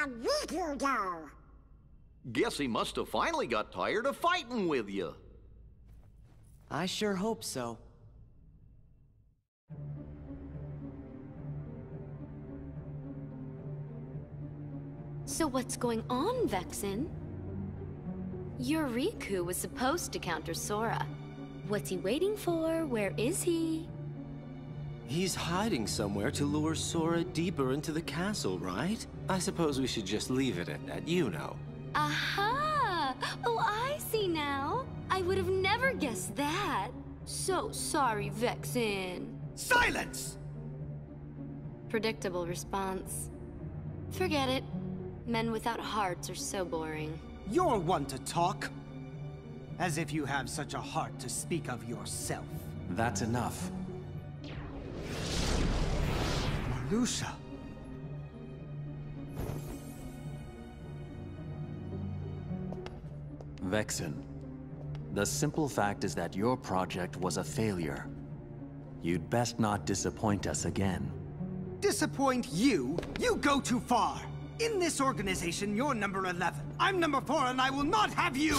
Riku go? Guess he must have finally got tired of fighting with you. I sure hope so. So what's going on, Vexen? Your Riku was supposed to counter Sora. What's he waiting for? Where is he? He's hiding somewhere to lure Sora deeper into the castle, right? I suppose we should just leave it at that, you know. Aha! Oh, I see now. I would have never guessed that. So sorry, Vexen. Silence! Predictable response. Forget it. Men without hearts are so boring. You're one to talk. As if you have such a heart to speak of yourself. That's enough. Marluxia. Vexen, the simple fact is that your project was a failure. You'd best not disappoint us again. Disappoint you? You go too far. In this organization, you're number 11. I'm number 4, and I will not have you!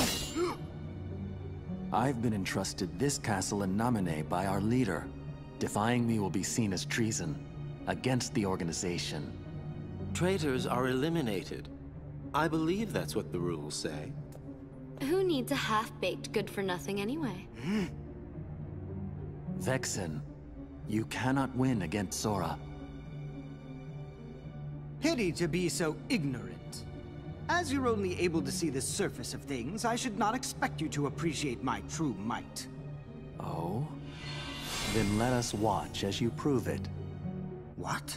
I've been entrusted this castle in Namine by our leader. Defying me will be seen as treason against the organization. Traitors are eliminated. I believe that's what the rules say. Who needs a half-baked good-for-nothing anyway? Vexen, you cannot win against Sora. Pity to be so ignorant. As you're only able to see the surface of things, I should not expect you to appreciate my true might. Oh? Then let us watch as you prove it. What?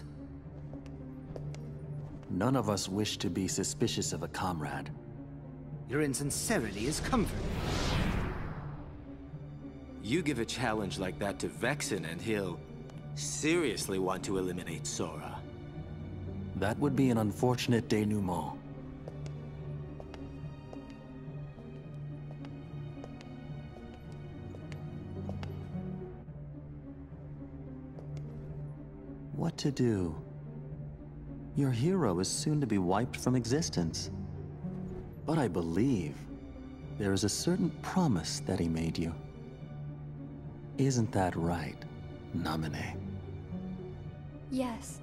None of us wish to be suspicious of a comrade. Your insincerity is comforting. You give a challenge like that to Vexen and he'll seriously want to eliminate Sora. That would be an unfortunate denouement. What to do? Your hero is soon to be wiped from existence. But I believe there is a certain promise that he made you. Isn't that right, Namine? Yes.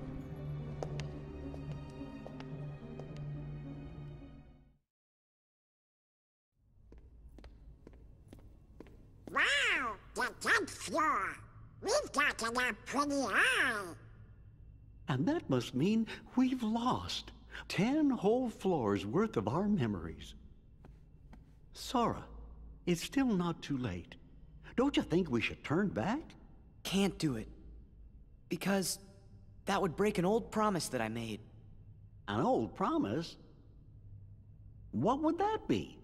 Wow, the top floor. We've got a pretty eye. And that must mean we've lost 10 whole floors worth of our memories. Sora, it's still not too late. Don't you think we should turn back? Can't do it. Because that would break an old promise that I made. An old promise? What would that be?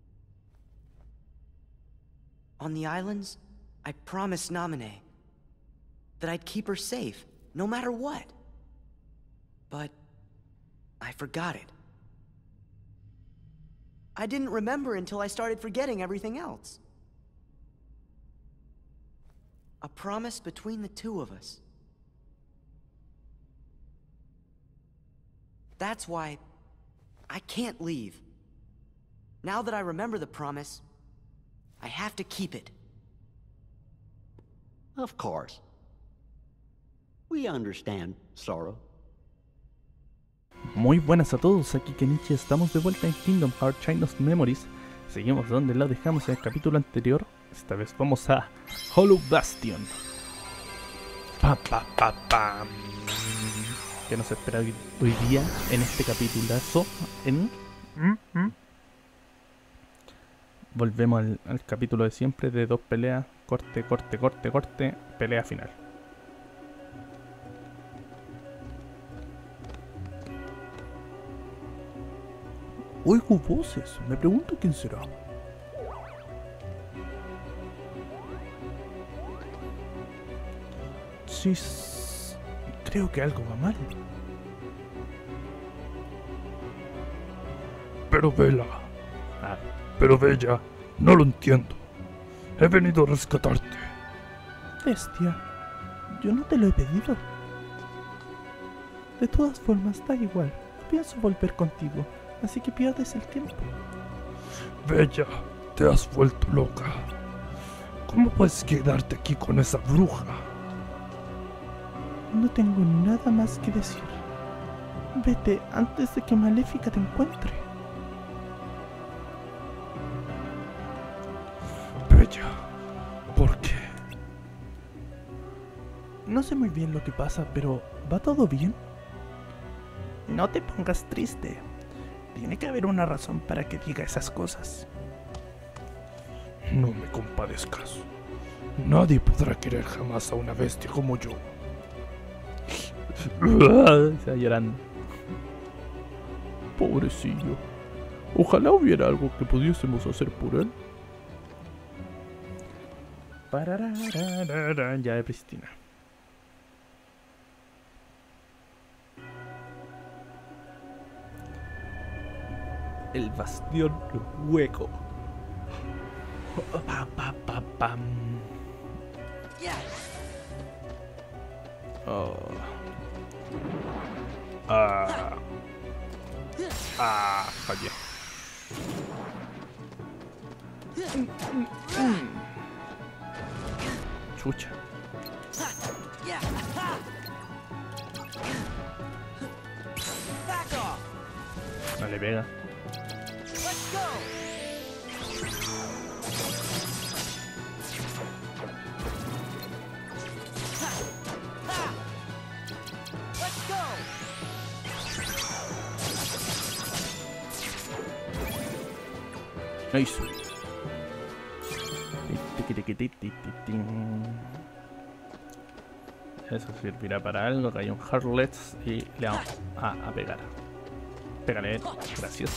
On the islands, I promised Namine that I'd keep her safe, no matter what. But I forgot it. I didn't remember until I started forgetting everything else. A promise between the two of us. That's why I can't leave. Now that I remember the promise, I have to keep it. Of course. We understand, Sora. Muy buenas a todos, aquí Kenichi, estamos de vuelta en Kingdom Hearts Chains of Memories. Seguimos donde la dejamos en el capítulo anterior. Esta vez vamos a Hollow Bastion. Pa, pa, pa, pam. ¿Qué nos espera hoy día en este capitulazo? Volvemos al capítulo de siempre de 2 peleas, corte, corte, corte, corte, pelea final. Oigo voces, me pregunto quién será. Sí, creo que algo va mal. Pero Vela. Pero Bella, no lo entiendo. He venido a rescatarte. Bestia, yo no te lo he pedido. De todas formas, da igual. pienso volver contigo, así que pierdes el tiempo. Bella, te has vuelto loca. ¿Cómo puedes quedarte aquí con esa bruja? No tengo nada más que decir. Vete antes de que Maléfica te encuentre. Bella, ¿por qué? No sé muy bien lo que pasa, pero ¿va todo bien? No te pongas triste. Tiene que haber una razón para que diga esas cosas. No me compadezcas. Nadie podrá querer jamás a una bestia como yo. Está llorando. Pobrecillo. Ojalá hubiera algo que pudiésemos hacer por él. Ya de Pristina. El bastión hueco. Oh. Fallé. Chucha. No le pega. Nice. Eso servirá para algo. Que hay un Heartless y le vamos a pegar. Pégale, gracias.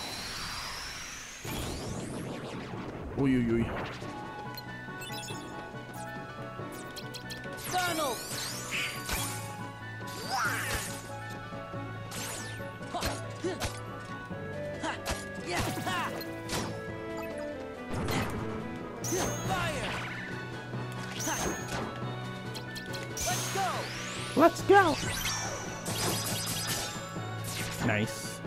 Uy, uy, uy. Let's go. Nice.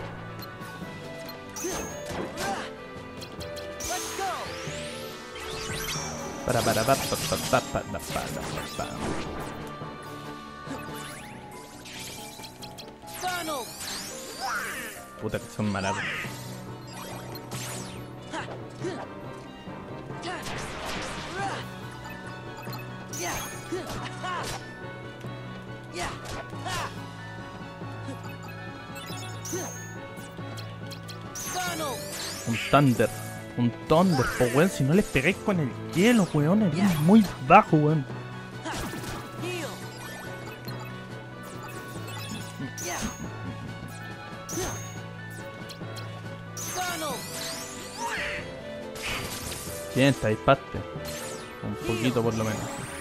Puta que son maravillas. Un Thunder, po weón, si no les pegáis con el hielo, weón, eres muy bajo, weón. Bien, te dispaste. Un poquito por lo menos.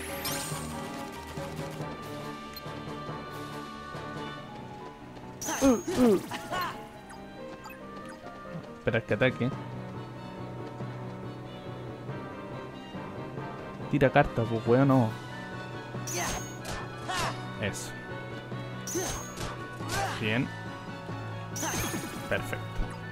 Espera que ataque. Tira carta, pues weón, no. Eso. Bien. Perfecto.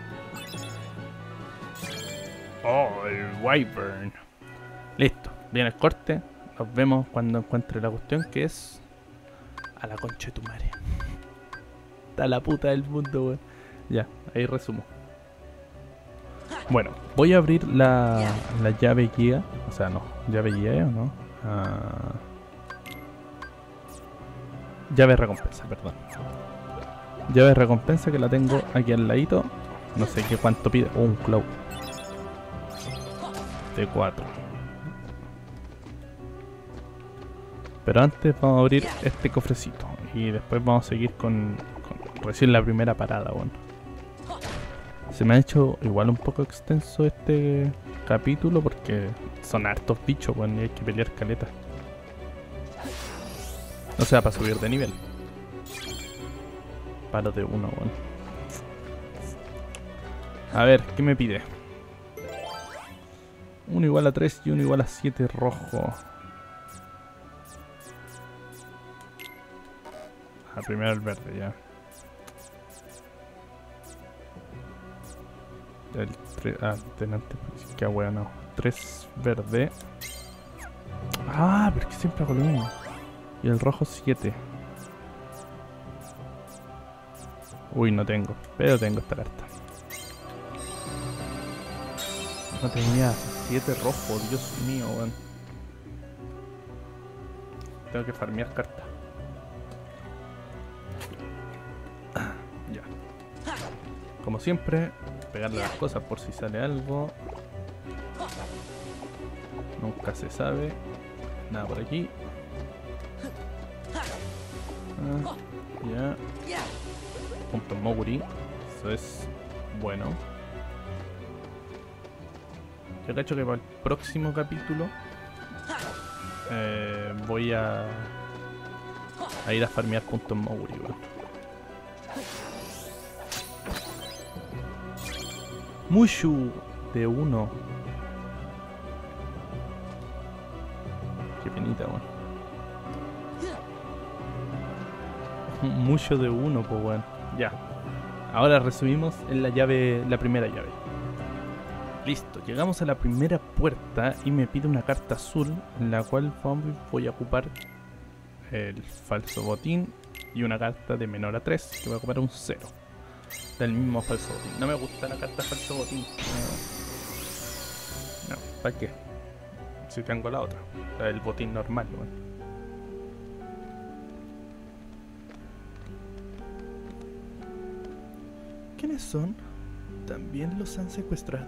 Oh, el Wyvern. Listo. Viene el corte. Nos vemos cuando encuentre la cuestión, que es... A la concha de tu madre. Está la puta del mundo, weón. Ya, ahí resumo. Bueno, voy a abrir la llave guía. O sea, no. ¿Llave guía o no? Llave recompensa, perdón. Llave recompensa que la tengo aquí al ladito. No sé qué cuánto pide. Oh, un Cloud. De 4. Pero antes vamos a abrir este cofrecito. Y después vamos a seguir con recién la primera parada, bueno. Se me ha hecho igual un poco extenso este capítulo porque son hartos bichos, bueno, y hay que pelear caleta. O sea, para subir de nivel. Paro de uno, bueno. A ver, ¿qué me pide? 1 igual a 3 y 1 igual a 7 rojo. Primero el verde, ya. Tenante, que bueno. 3 verde. Ah, porque siempre hago lo mismo. Y el rojo 7. Uy, no tengo. Pero tengo esta carta. No tenía 7 rojo, Dios mío, weón. Tengo que farmear cartas. Ya. Como siempre, pegarle las cosas por si sale algo. Nunca se sabe. Nada por aquí. Ya. Punto Moguri. Eso es bueno. Yo cacho que para el próximo capítulo voy a ir a farmear puntos Moguri, bueno. Mushu de 1. Qué penita, weón. Mucho de 1, pues weón. Ya. Ahora resumimos en la llave, la primera llave. Listo, llegamos a la primera puerta y me pide una carta azul en la cual voy a ocupar el falso botín y una carta de menor a 3 que voy a ocupar un 0 del mismo falso botín. No me gusta la carta falso botín. No, ¿para qué? Si tengo la otra, el botín normal, ¿no? ¿Quiénes son? ¿También los han secuestrado?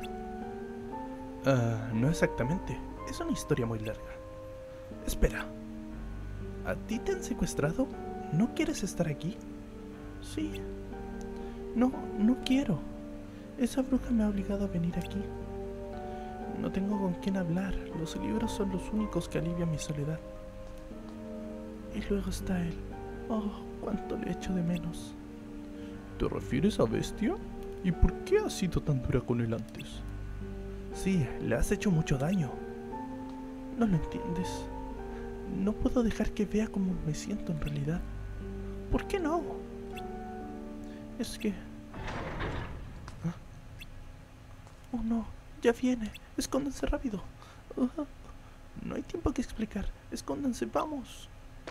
No exactamente. Es una historia muy larga. Espera. ¿A ti te han secuestrado? ¿No quieres estar aquí? Sí. No quiero. Esa bruja me ha obligado a venir aquí. No tengo con quién hablar. Los libros son los únicos que alivian mi soledad. Y luego está él. Oh, cuánto le echo de menos. ¿Te refieres a Bestia? ¿Y por qué has sido tan dura con él antes? Sí, le has hecho mucho daño. No lo entiendes. No puedo dejar que vea cómo me siento en realidad. ¿Por qué no? Es que... ¿Ah? Oh no, ya viene. Escóndanse rápido. No hay tiempo que explicar. Escóndanse, vamos.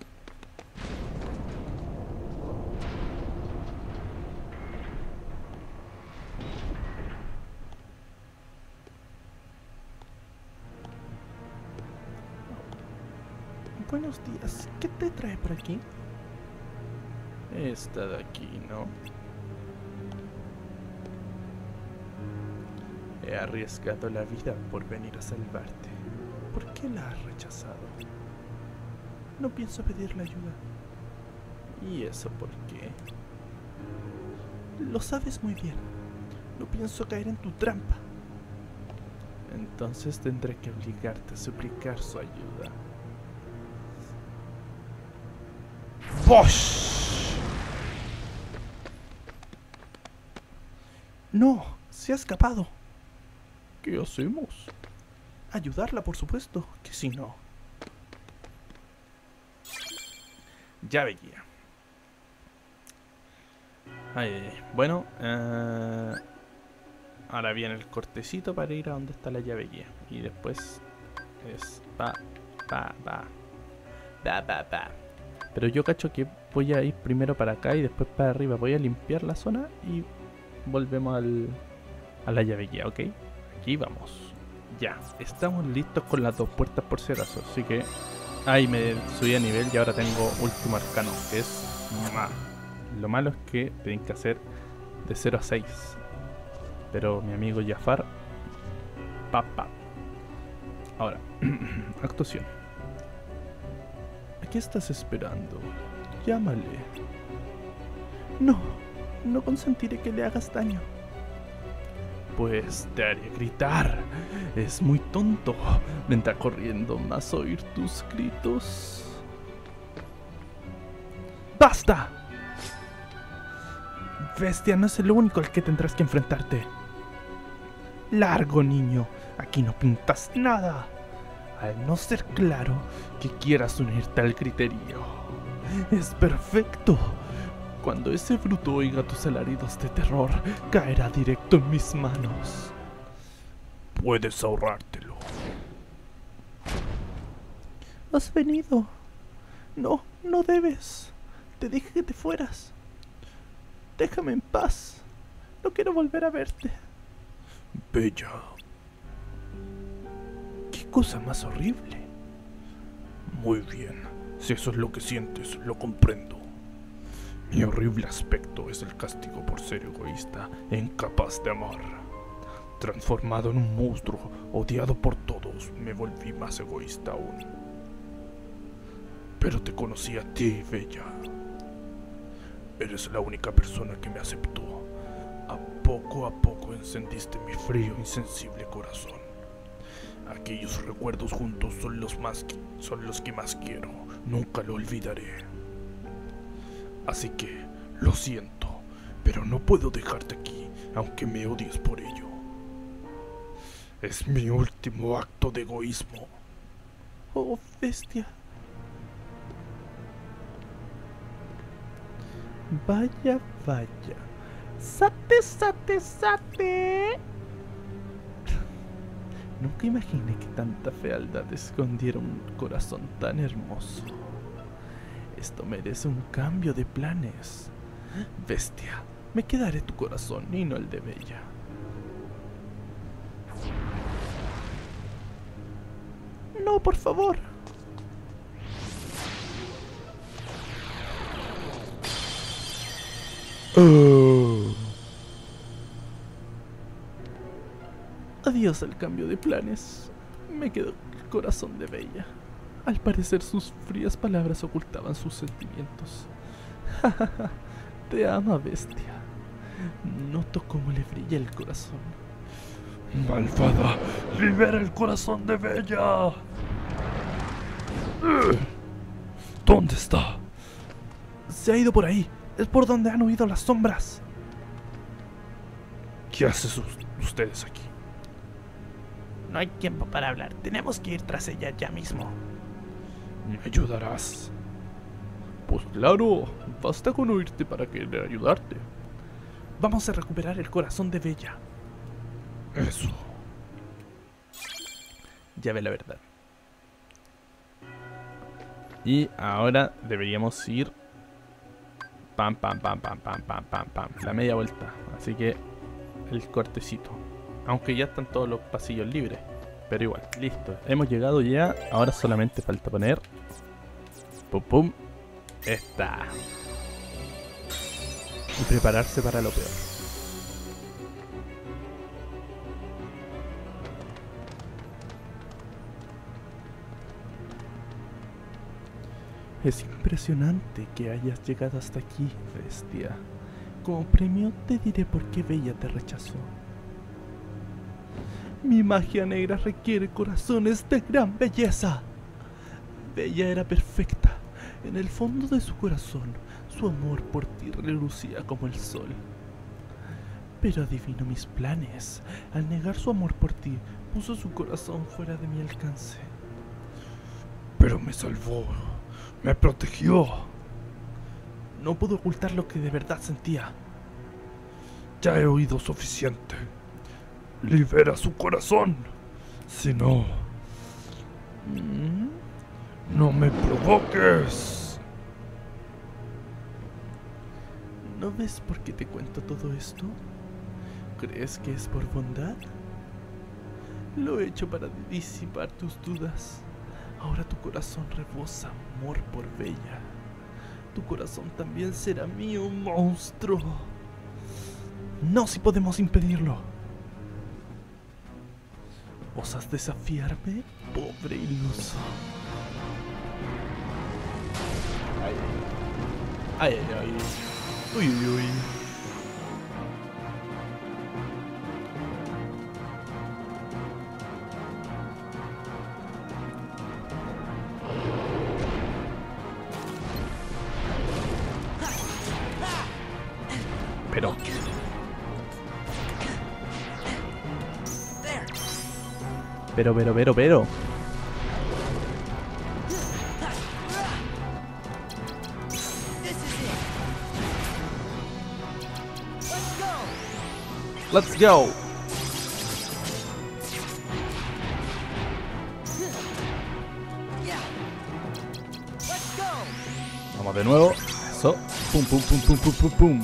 Buenos días. ¿Qué te trae por aquí? Esta de aquí, ¿no? He arriesgado la vida por venir a salvarte. ¿Por qué la has rechazado? No pienso pedirle ayuda. ¿Y eso por qué? Lo sabes muy bien. No pienso caer en tu trampa. Entonces tendré que obligarte a suplicar su ayuda. ¡Bosh! No, se ha escapado. ¿Qué hacemos? Ayudarla, por supuesto, que si no. Llave guía. Bueno, ahora viene el cortecito para ir a donde está la llave guía. Y después es pa. Pero yo cacho que voy a ir primero para acá y después para arriba. Voy a limpiar la zona y volvemos a la llave guía, ¿ok? Aquí vamos. Ya, estamos listos con las 2 puertas por si acaso. Así que ahí me subí a nivel y ahora tengo último arcano, que es más. Lo malo es que tienen que hacer de 0 a 6. Pero mi amigo Jafar, papá. Ahora, actuación. ¿A qué estás esperando? Llámale. No consentiré que le hagas daño. Pues te haré gritar. Es muy tonto. Vendrá corriendo más a oír tus gritos. ¡Basta! Bestia no es el único al que tendrás que enfrentarte. Largo, niño. Aquí no pintas nada. Al no ser claro que quieras unirte al criterio. Es perfecto. Cuando ese bruto oiga tus alaridos de terror, caerá directo en mis manos. Puedes ahorrártelo. Has venido. No, no debes. Te dije que te fueras. Déjame en paz. No quiero volver a verte. Bella. Qué cosa más horrible. Muy bien. Si eso es lo que sientes, lo comprendo. Mi horrible aspecto es el castigo por ser egoísta e incapaz de amar. Transformado en un monstruo, odiado por todos, me volví más egoísta aún. Pero te conocí a ti, Bella. Eres la única persona que me aceptó. A poco encendiste mi frío, insensible corazón. Aquellos recuerdos juntos son los que más quiero. Nunca lo olvidaré. Así que, lo siento, pero no puedo dejarte aquí, aunque me odies por ello. Es mi último acto de egoísmo. Oh, bestia. Vaya, vaya. ¡Sate, sate, sate! Nunca imaginé que tanta fealdad escondiera un corazón tan hermoso. Esto merece un cambio de planes. Bestia, me quedaré tu corazón y no el de Bella. No, por favor. Adiós al cambio de planes. Me quedó el corazón de Bella. Al parecer sus frías palabras ocultaban sus sentimientos. Te ama, bestia. Noto cómo le brilla el corazón. ¡Malvada! ¡Libera el corazón de Bella! ¿Dónde está? Se ha ido por ahí. Es por donde han huido las sombras. ¿Qué hacen ustedes aquí? No hay tiempo para hablar. Tenemos que ir tras ella ya mismo. ¿Me ayudarás? Pues claro, basta con oírte para querer ayudarte. Vamos a recuperar el corazón de Bella. Eso. Ya ve la verdad. Y ahora deberíamos ir... Pam, pam, pam, pam, pam, pam, pam, pam. La media vuelta. Así que el cortecito. Aunque ya están todos los pasillos libres. Pero igual, listo. Hemos llegado ya. Ahora solamente falta poner... Pum, pum. Está. Y prepararse para lo peor. Es impresionante que hayas llegado hasta aquí, bestia. Como premio te diré por qué Bella te rechazó. Mi magia negra requiere corazones de gran belleza. Bella era perfecta. En el fondo de su corazón, su amor por ti relucía como el sol. Pero adivinó mis planes. Al negar su amor por ti, puso su corazón fuera de mi alcance. Pero me salvó. Me protegió. No pude ocultar lo que de verdad sentía. Ya he oído suficiente. Libera su corazón. Si no... ¡No me provoques! ¿No ves por qué te cuento todo esto? ¿Crees que es por bondad? Lo he hecho para disipar tus dudas. Ahora tu corazón rebosa amor por Bella. Tu corazón también será mío, monstruo. No, si podemos impedirlo. ¿Osas desafiarme, pobre iluso? Ay, ay, ay, ay. Uy, uy, uy. Pero. Let's go. Vamos de nuevo. Eso. Pum, pum, pum, pum, pum, pum, pum.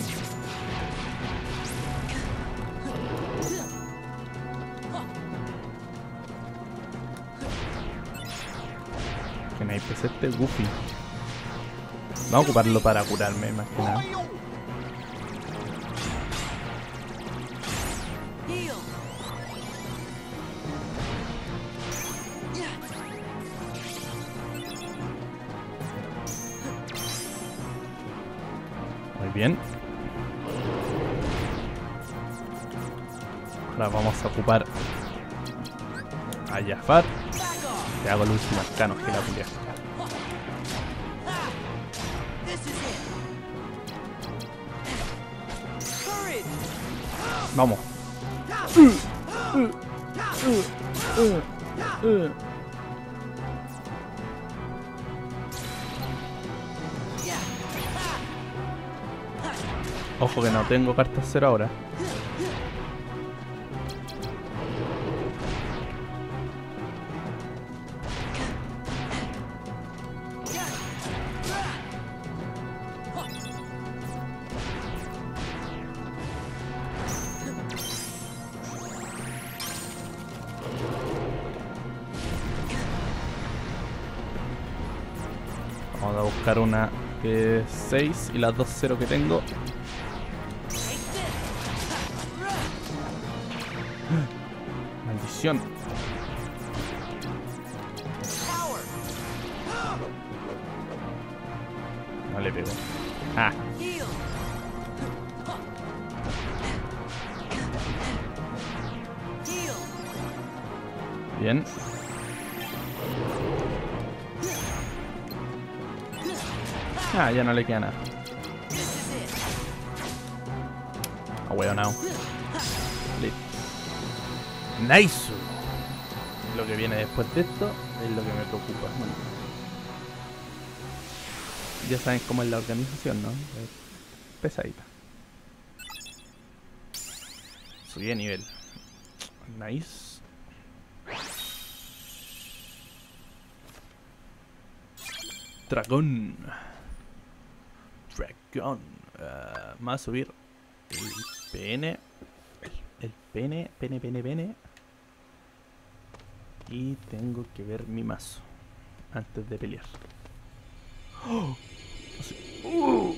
Que me empecé este Goofy. Vamos a ocuparlo para curarme más que nada. Muy bien. Ahora vamos a ocupar a Jafar. Le hago el último arcano que la pulia. Vamos. Ojo que no tengo cartas 0 ahora. Vamos a buscar una que es 6 y las 2 0 que tengo. Maldición. No le pego. Ah. Bien. Ah, ya no le queda nada. Ah, weón, no. Nice. Lo que viene después de esto es lo que me preocupa. Bueno, ya saben cómo es la organización, ¿no? Es pesadita. Subí de nivel. Nice. Dragón. Dragón. Más subir el pene. El pene. Y tengo que ver mi mazo antes de pelear. ¡Oh! Así.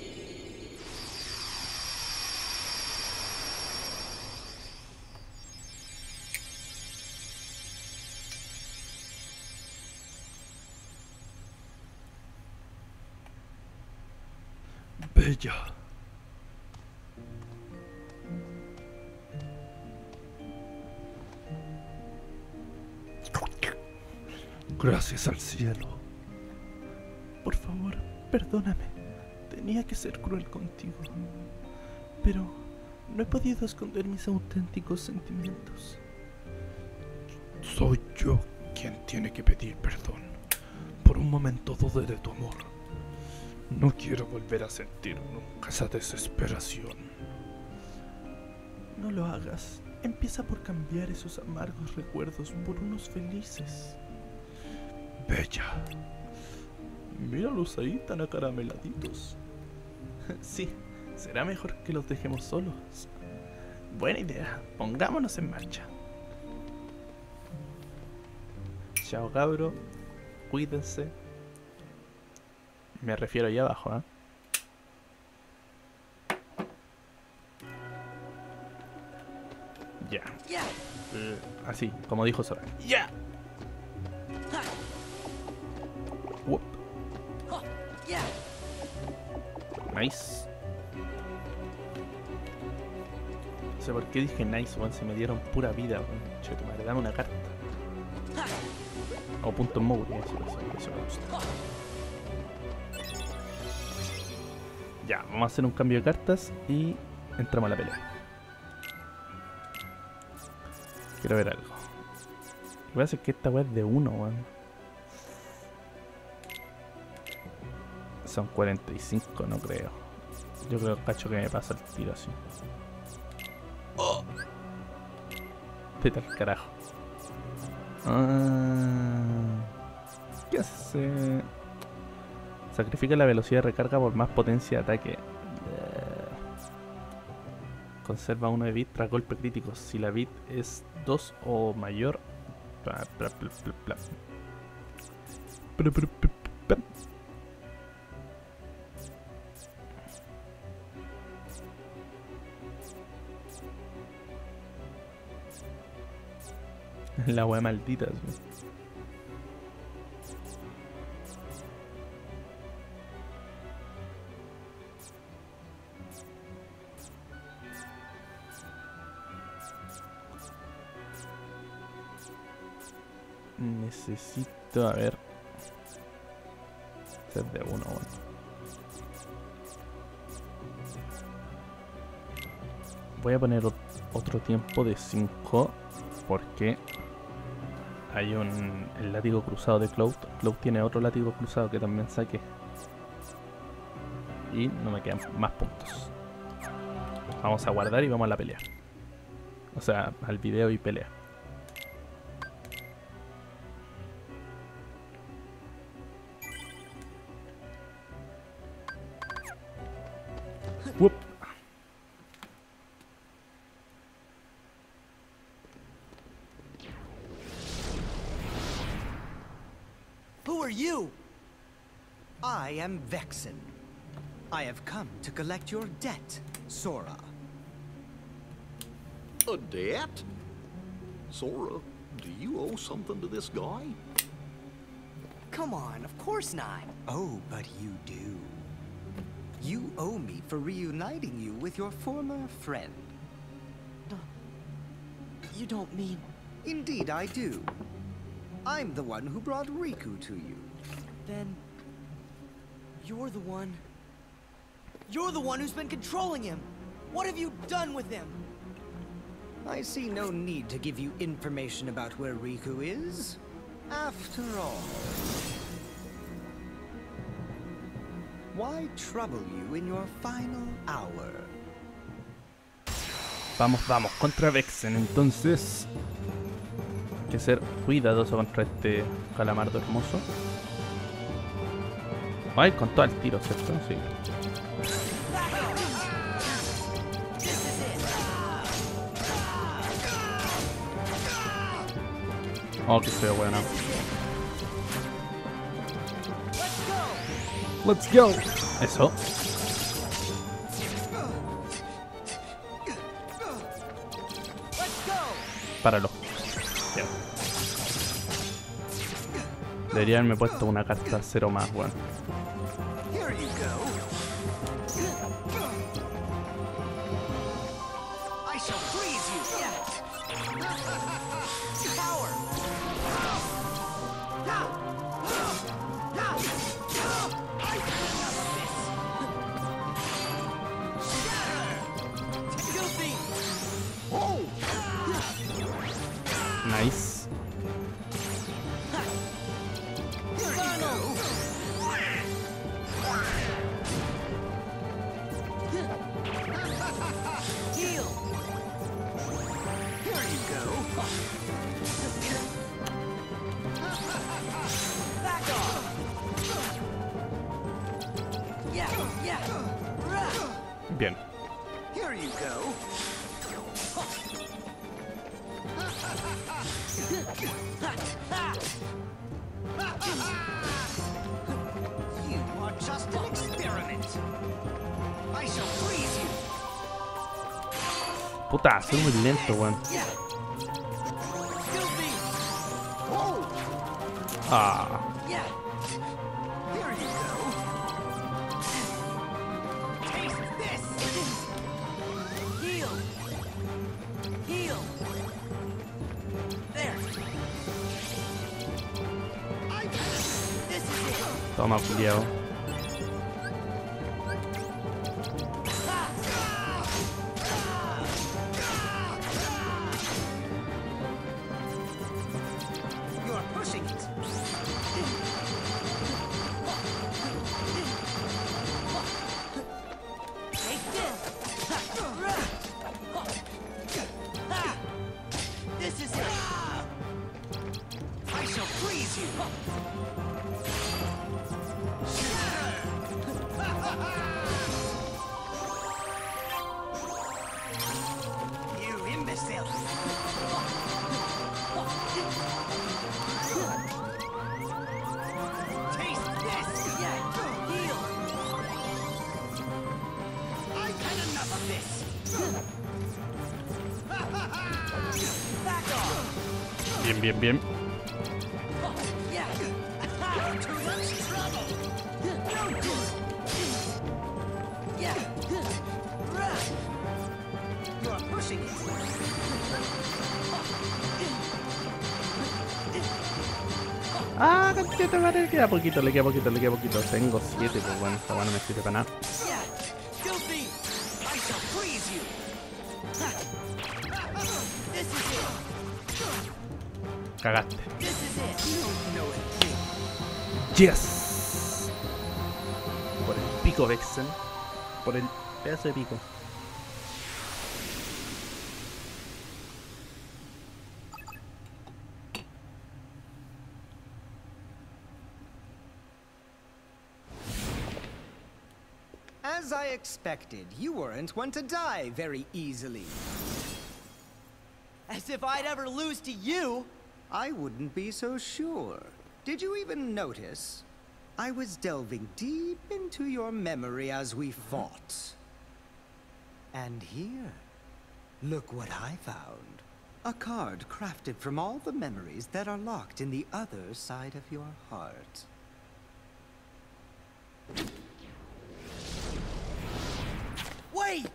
Bella. Gracias al cielo. Por favor, perdóname. Tenía que ser cruel contigo. Pero no he podido esconder mis auténticos sentimientos. Soy yo quien tiene que pedir perdón. Por un momento dudé de tu amor. No quiero volver a sentir nunca esa desesperación. No lo hagas. Empieza por cambiar esos amargos recuerdos por unos felices. Bella. Míralos ahí tan acarameladitos. Sí, será mejor que los dejemos solos. Buena idea, pongámonos en marcha. Chao cabro, cuídense. Me refiero allá abajo, ¿eh? Ya. Así, como dijo Sora. Ya. Whoop. Nice. No sé por qué dije nice, weón. Se me dieron pura vida, weón. Che, tu madre, dame una carta. O punto Mouri, eso me gusta. Ya, vamos a hacer un cambio de cartas y entramos a la pelea. Quiero ver algo. Lo que pasa es que esta weá es de 1, weón. Son 45, no creo. Yo creo, cacho, que me pasa el tiro así. Oh. Vete al carajo. ¿Qué hace? Sacrifica la velocidad de recarga por más potencia de ataque. Conserva 1 de bit tras golpe crítico. Si la bit es 2 o mayor. La wea maldita. ¿Sí? Necesito, a ver. Ser de 1 bueno. Voy a poner otro tiempo de 5 porque hay el látigo cruzado de Cloud. Cloud tiene otro látigo cruzado que también saqué. Y no me quedan más puntos. Vamos a guardar y vamos a la pelea. O sea, al video y pelea. Whoop. Who are you? I am Vexen. I have come to collect your debt, Sora. A debt? Sora, do you owe something to this guy? Come on, of course not. Oh, but you do. You owe me for reuniting you with your former friend. You don't mean... Indeed I do. I'm the one who brought Riku to you. Then... You're the one... You're the one who's been controlling him! What have you done with him? I see no need to give you information about where Riku is. After all... Why trouble you in your final hour? Vamos, vamos, contra Vexen, entonces. Hay que ser cuidadoso contra este calamardo hermoso. Ay, con todo el tiro, ¿cierto? Sí. Oh, que feo, bueno. Let's go. Eso. Páralo. Bien. Debería haberme puesto una carta 0 más, bueno. Nice. Bien. Puta, soy muy lento, weón. Ah. Toma, culiao. Bien, bien. Ah, cantito, madre, le queda poquito, le queda poquito, le queda poquito. Tengo 7, pues bueno, esta bueno no me sirve para nada. Cagaste. Yes. Por el pico, Vexen. Por el pedazo de pico. As I expected, you weren't one to die very easily. As if I'd ever lose to you! I wouldn't be so sure. Did you even notice? I was delving deep into your memory as we fought. And here, look what I found. A card crafted from all the memories that are locked in the other side of your heart. Wait!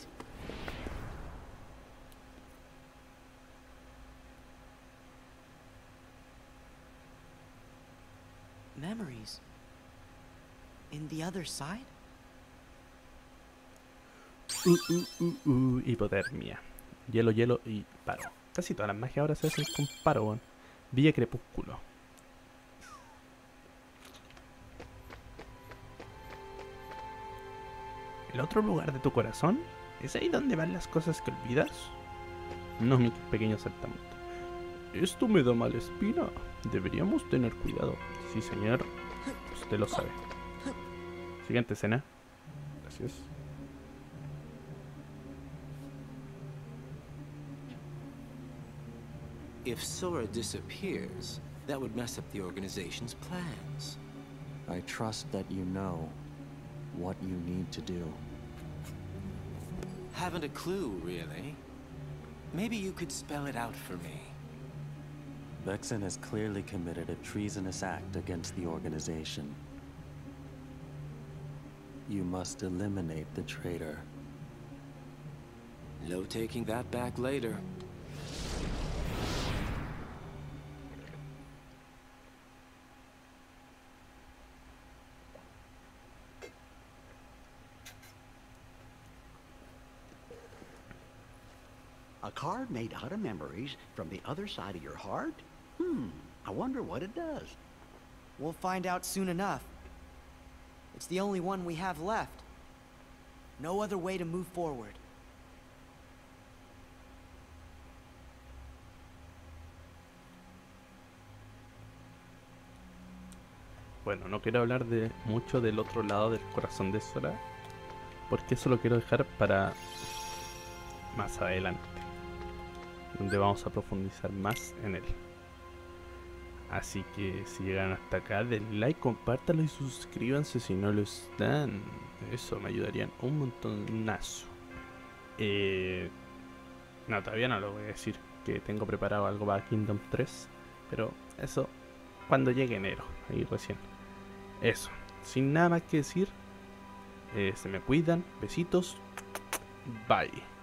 Memories. In the other side? Hipotermia. Hielo, hielo y paro. Casi todas las magias ahora se hacen con paro, weón. Villa Crepúsculo. ¿El otro lugar de tu corazón? ¿Es ahí donde van las cosas que olvidas? No, mi pequeño saltamonte. Esto me da mala espina. Deberíamos tener cuidado. Sí, señor. Usted lo sabe. Siguiente escena. Gracias. If Sora disappears, that would mess up the organization's plans. I trust that you know what you need to do. Haven't a clue, really. Maybe you could spell it out for me. Vexen has clearly committed a treasonous act against the organization. You must eliminate the traitor. No taking that back later. A card made out of memories from the other side of your heart? I wonder what it does. We'll find out soon enough. It's the only one we have left. No other way to move forward. Bueno, no quiero hablar de mucho del otro lado del corazón de Sora, porque eso lo quiero dejar para más adelante, donde vamos a profundizar más en él. Así que si llegan hasta acá, denle like, compártanlo y suscríbanse si no lo están. Eso me ayudarían un montonazo. No, todavía no lo voy a decir, que tengo preparado algo para Kingdom 3, pero eso cuando llegue enero, ahí recién. Eso, sin nada más que decir, se me cuidan, besitos, bye.